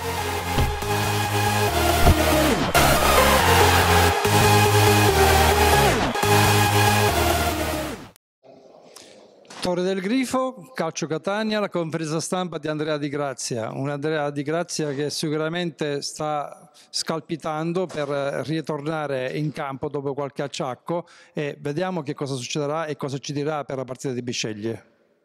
Torre del Grifo, Calcio Catania, la conferenza stampa di Andrea Di Grazia. Un Andrea Di Grazia che sicuramente sta scalpitando per ritornare in campo dopo qualche acciacco e vediamo che cosa succederà e cosa ci dirà per la partita di Bisceglie.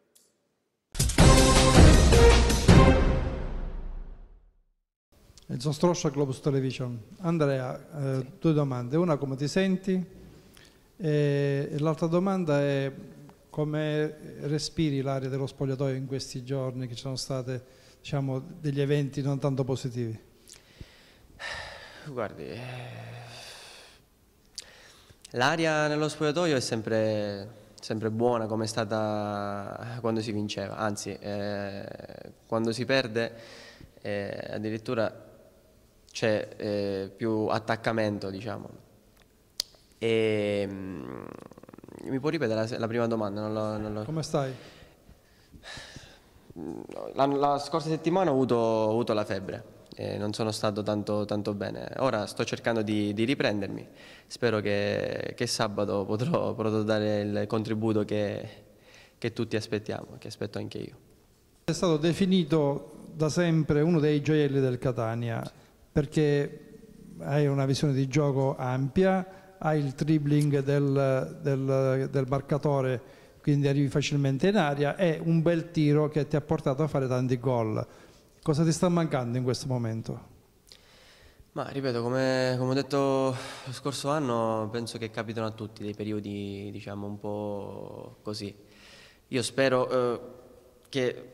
Il Zostroscia Globus Television. Andrea, due domande. Una, come ti senti? E l'altra domanda è: come respiri l'aria dello spogliatoio in questi giorni che ci sono state, diciamo, degli eventi non tanto positivi? Guardi, l'aria nello spogliatoio è sempre buona, come è stata quando si vinceva, anzi quando si perde addirittura c'è più attaccamento, diciamo. Mi può ripetere la prima domanda? Come stai? La scorsa settimana ho avuto la febbre e non sono stato tanto bene. Ora sto cercando di riprendermi. Spero che sabato potrò dare il contributo che tutti aspettiamo, che aspetto anche io. È stato definito da sempre uno dei gioielli del Catania perché hai una visione di gioco ampia, hai il dribbling del marcatore, quindi arrivi facilmente in aria, e un bel tiro che ti ha portato a fare tanti gol. Cosa ti sta mancando in questo momento? Ma ripeto, come ho detto lo scorso anno, penso che capitano a tutti dei periodi, diciamo, un po' così. Io spero che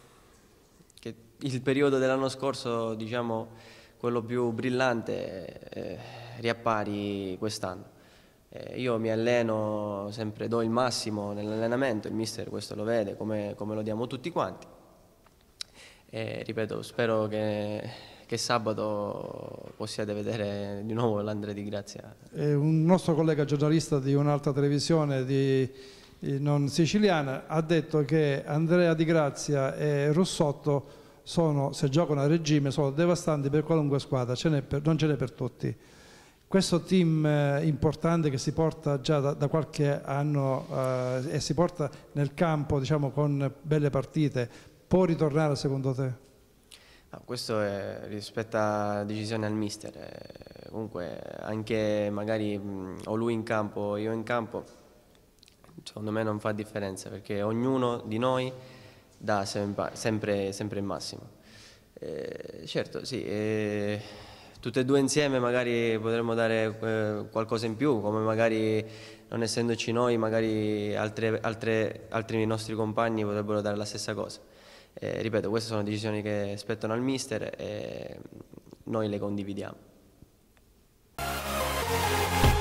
il periodo dell'anno scorso, diciamo, quello più brillante, riappari quest'anno. Io mi alleno sempre, do il massimo nell'allenamento, il mister questo lo vede, come lo diamo tutti quanti. Ripeto, spero che sabato possiate vedere di nuovo l'Andrea Di Grazia. Un nostro collega giornalista di un'altra televisione non siciliana ha detto che Andrea Di Grazia e Russotto se giocano a regime, sono devastanti per qualunque squadra, non ce n'è per tutti. Questo team importante che si porta già da qualche anno e si porta nel campo, diciamo, con belle partite, può ritornare secondo te? Questo rispetta decisione al mister. Comunque anche magari o lui in campo o io in campo, secondo me non fa differenza, perché ognuno di noi dà sempre il massimo. Certo, sì, tutte e due insieme magari potremmo dare qualcosa in più, come magari non essendoci noi, magari altri nostri compagni potrebbero dare la stessa cosa. Ripeto, queste sono decisioni che spettano al mister e noi le condividiamo.